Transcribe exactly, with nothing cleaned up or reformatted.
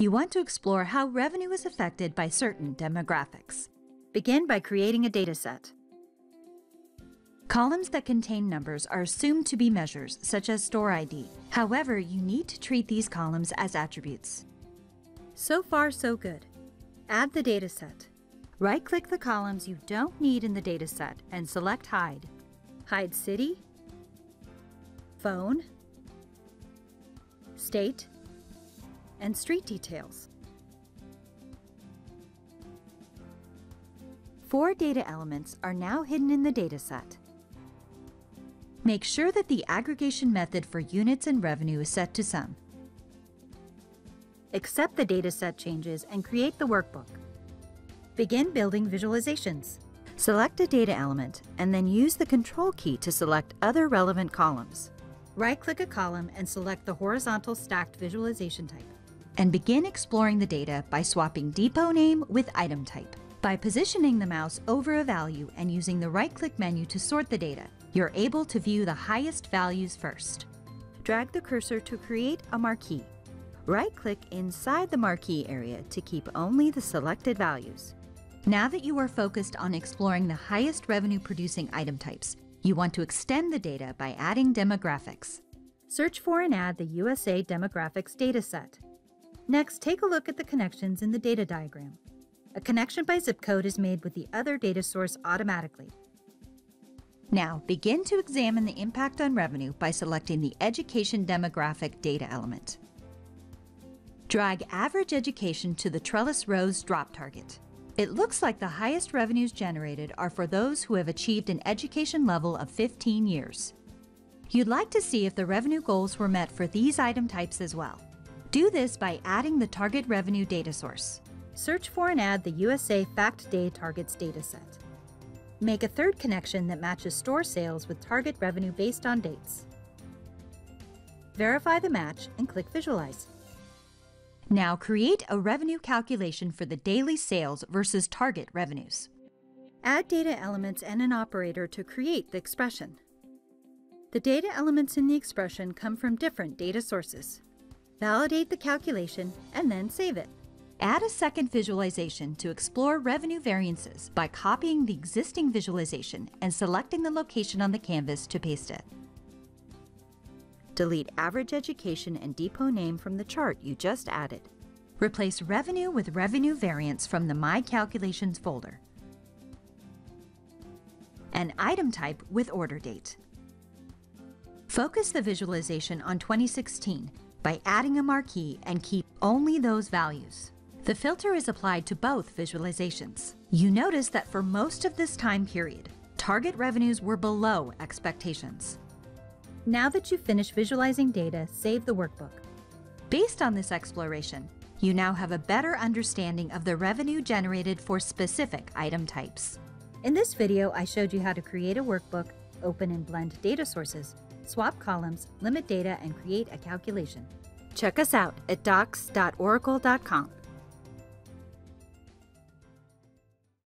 You want to explore how revenue is affected by certain demographics. Begin by creating a dataset. Columns that contain numbers are assumed to be measures, such as store I D. However, you need to treat these columns as attributes. So far, so good. Add the dataset. Right-click the columns you don't need in the dataset and select Hide. Hide City, Phone, State, and Street Details. Four data elements are now hidden in the dataset. Make sure that the aggregation method for units and revenue is set to sum. Accept the dataset changes and create the workbook. Begin building visualizations. Select a data element and then use the Control key to select other relevant columns. Right-click a column and select the horizontal stacked visualization type. And begin exploring the data by swapping depot name with item type. By positioning the mouse over a value and using the right-click menu to sort the data, you're able to view the highest values first. Drag the cursor to create a marquee. Right-click inside the marquee area to keep only the selected values. Now that you are focused on exploring the highest revenue-producing item types, you want to extend the data by adding demographics. Search for and add the U S A Demographics dataset. Next, take a look at the connections in the data diagram. A connection by zip code is made with the other data source automatically. Now, begin to examine the impact on revenue by selecting the Education Demographic data element. Drag Average Education to the Trellis Rows drop target. It looks like the highest revenues generated are for those who have achieved an education level of fifteen years. You'd like to see if the revenue goals were met for these item types as well. Do this by adding the target revenue data source. Search for and add the U S A Fact Day Targets dataset. Make a third connection that matches store sales with target revenue based on dates. Verify the match and click Visualize. Now create a revenue calculation for the daily sales versus target revenues. Add data elements and an operator to create the expression. The data elements in the expression come from different data sources. Validate the calculation and then save it. Add a second visualization to explore revenue variances by copying the existing visualization and selecting the location on the canvas to paste it. Delete Average Education and depot name from the chart you just added. Replace revenue with revenue variance from the My Calculations folder. And item type with order date. Focus the visualization on twenty sixteen by adding a marquee and keep only those values. The filter is applied to both visualizations. You notice that for most of this time period, target revenues were below expectations. Now that you've finished visualizing data, save the workbook. Based on this exploration, you now have a better understanding of the revenue generated for specific item types. In this video, I showed you how to create a workbook, open and blend data sources, swap columns, limit data, and create a calculation. Check us out at docs dot oracle dot com.